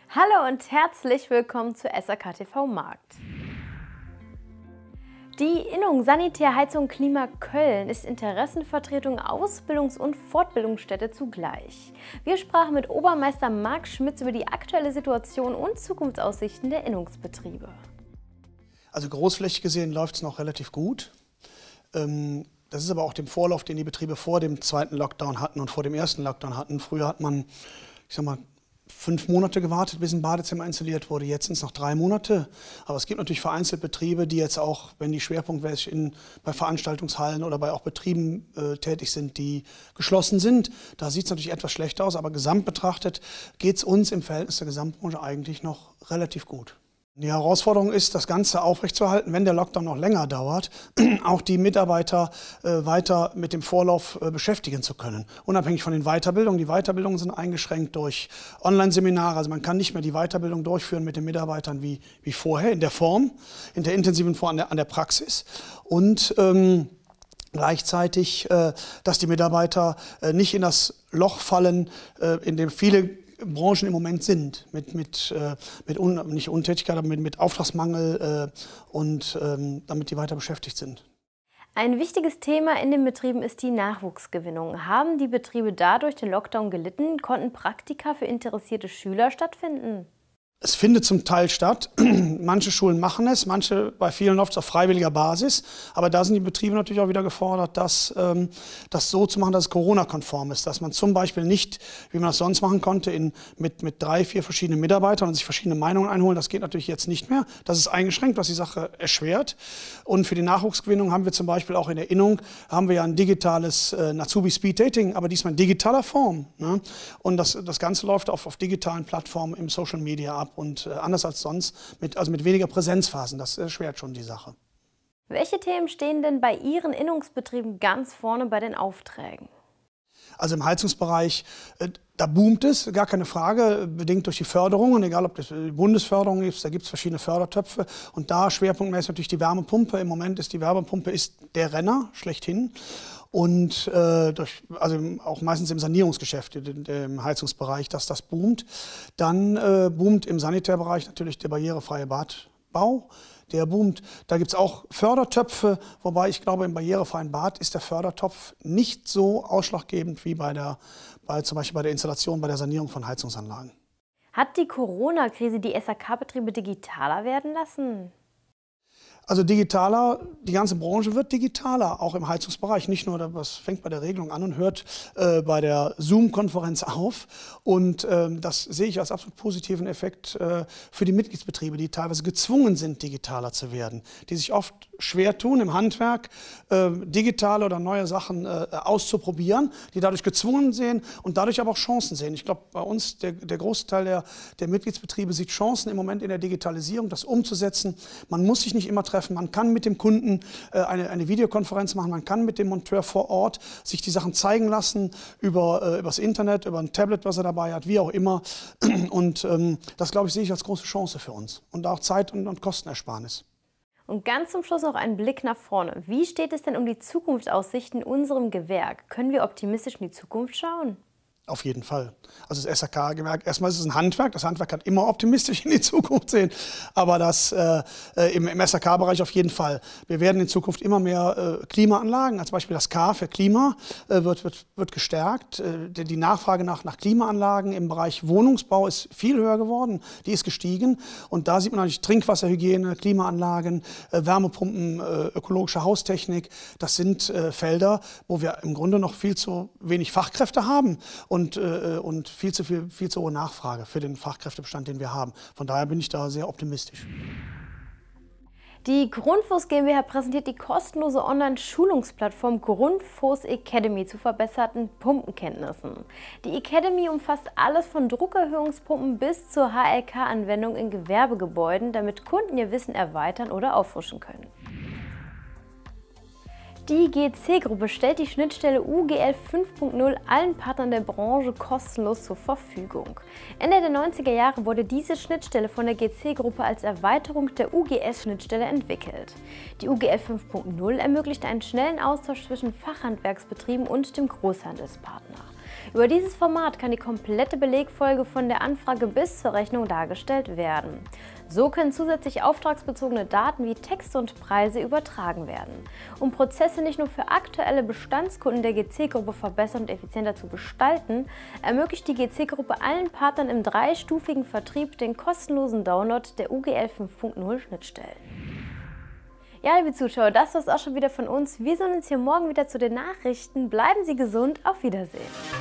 Hallo und herzlich willkommen zu SRK TV Markt. Die Innung Sanitär Heizung Klima Köln ist Interessenvertretung, Ausbildungs- und Fortbildungsstätte zugleich. Wir sprachen mit Obermeister Marc Schmitz über die aktuelle Situation und Zukunftsaussichten der Innungsbetriebe. Also großflächig gesehen läuft es noch relativ gut. Das ist aber auch dem Vorlauf, den die Betriebe vor dem zweiten Lockdown hatten und vor dem ersten Lockdown hatten. Früher hat man, 5 Monate gewartet, bis ein Badezimmer installiert wurde. Jetzt sind es noch 3 Monate. Aber es gibt natürlich vereinzelt Betriebe, die jetzt auch, wenn die schwerpunktmäßig bei Veranstaltungshallen oder bei auch Betrieben tätig sind, die geschlossen sind. Da sieht es natürlich etwas schlechter aus, aber gesamt betrachtet geht es uns im Verhältnis der Gesamtbranche eigentlich noch relativ gut. Die Herausforderung ist, das Ganze aufrechtzuerhalten, wenn der Lockdown noch länger dauert, auch die Mitarbeiter weiter mit dem Vorlauf beschäftigen zu können. Unabhängig von den Weiterbildungen. Die Weiterbildungen sind eingeschränkt durch Online-Seminare. Also man kann nicht mehr die Weiterbildung durchführen mit den Mitarbeitern wie vorher, in der Form, in der intensiven Form an der Praxis. Und gleichzeitig, dass die Mitarbeiter nicht in das Loch fallen, in dem viele Branchen im Moment sind, nicht Untätigkeit, aber mit Auftragsmangel und damit die weiter beschäftigt sind. Ein wichtiges Thema in den Betrieben ist die Nachwuchsgewinnung. Haben die Betriebe dadurch den Lockdown gelitten? Konnten Praktika für interessierte Schüler stattfinden? Es findet zum Teil statt. Manche Schulen machen es, bei vielen läuft es auf freiwilliger Basis. Aber da sind die Betriebe natürlich auch wieder gefordert, das so zu machen, dass es Corona-konform ist. Dass man zum Beispiel nicht, wie man das sonst machen konnte, mit 3, 4 verschiedenen Mitarbeitern und sich verschiedene Meinungen einholen. Das geht natürlich jetzt nicht mehr. Das ist eingeschränkt, was die Sache erschwert. Und für die Nachwuchsgewinnung haben wir zum Beispiel auch in der Innung ein digitales Azubi Speed Dating, aber diesmal in digitaler Form. Ne? Und das Ganze läuft auf digitalen Plattformen im Social Media ab. Und anders als sonst, mit weniger Präsenzphasen. Das erschwert schon die Sache. Welche Themen stehen denn bei Ihren Innungsbetrieben ganz vorne bei den Aufträgen? Also im Heizungsbereich, da boomt es, gar keine Frage, bedingt durch die Förderungen, egal ob das die Bundesförderung ist, da gibt es verschiedene Fördertöpfe. Und da schwerpunktmäßig natürlich die Wärmepumpe. Im Moment ist die Wärmepumpe der Renner schlechthin. Und auch meistens im Sanierungsgeschäft, im Heizungsbereich, dass das boomt. Dann boomt im Sanitärbereich natürlich der barrierefreie Badbau. Der boomt. Da gibt es auch Fördertöpfe, wobei ich glaube, im barrierefreien Bad ist der Fördertopf nicht so ausschlaggebend wie zum Beispiel bei der Installation, bei der Sanierung von Heizungsanlagen. Hat die Corona-Krise die SRK-Betriebe digitaler werden lassen? Also digitaler, die ganze Branche wird digitaler, auch im Heizungsbereich. Nicht nur, das fängt bei der Regelung an und hört bei der Zoom-Konferenz auf. Und das sehe ich als absolut positiven Effekt für die Mitgliedsbetriebe, die teilweise gezwungen sind, digitaler zu werden. Die sich oft schwer tun, im Handwerk digitale oder neue Sachen auszuprobieren, die dadurch gezwungen sehen und dadurch aber auch Chancen sehen. Ich glaube, bei uns, der große Teil der Mitgliedsbetriebe sieht Chancen im Moment in der Digitalisierung, das umzusetzen. Man muss sich nicht immer treffen. Man kann mit dem Kunden eine Videokonferenz machen, man kann mit dem Monteur vor Ort sich die Sachen zeigen lassen über das Internet, über ein Tablet, was er dabei hat, wie auch immer. Und das, glaube ich, sehe ich als große Chance für uns und auch Zeit- und Kostenersparnis. Und ganz zum Schluss noch ein Blick nach vorne. Wie steht es denn um die Zukunftsaussichten in unserem Gewerk? Können wir optimistisch in die Zukunft schauen? Auf jeden Fall. Also das SRK-Gewerk, erstmal ist es ein Handwerk. Das Handwerk kann immer optimistisch in die Zukunft sehen. Aber das im SRK-Bereich auf jeden Fall. Wir werden in Zukunft immer mehr Klimaanlagen, als Beispiel das K für Klima, wird gestärkt. Die Nachfrage nach Klimaanlagen im Bereich Wohnungsbau ist viel höher geworden. Die ist gestiegen. Und da sieht man natürlich Trinkwasserhygiene, Klimaanlagen, Wärmepumpen, ökologische Haustechnik. Das sind Felder, wo wir im Grunde noch viel zu wenig Fachkräfte haben. Und viel zu hohe Nachfrage für den Fachkräftebestand, den wir haben. Von daher bin ich da sehr optimistisch. Die Grundfos GmbH präsentiert die kostenlose Online-Schulungsplattform Grundfos Academy zu verbesserten Pumpenkenntnissen. Die Academy umfasst alles von Druckerhöhungspumpen bis zur HLK-Anwendung in Gewerbegebäuden, damit Kunden ihr Wissen erweitern oder auffrischen können. Die GC-Gruppe stellt die Schnittstelle UGL 5.0 allen Partnern der Branche kostenlos zur Verfügung. Ende der 90er Jahre wurde diese Schnittstelle von der GC-Gruppe als Erweiterung der UGS-Schnittstelle entwickelt. Die UGL 5.0 ermöglicht einen schnellen Austausch zwischen Fachhandwerksbetrieben und dem Großhandelspartner. Über dieses Format kann die komplette Belegfolge von der Anfrage bis zur Rechnung dargestellt werden. So können zusätzlich auftragsbezogene Daten wie Texte und Preise übertragen werden. Um Prozesse nicht nur für aktuelle Bestandskunden der GC-Gruppe verbessern und effizienter zu gestalten, ermöglicht die GC-Gruppe allen Partnern im dreistufigen Vertrieb den kostenlosen Download der UGL 5.0 Schnittstellen. Ja, liebe Zuschauer, das war's auch schon wieder von uns. Wir sehen uns hier morgen wieder zu den Nachrichten. Bleiben Sie gesund, auf Wiedersehen.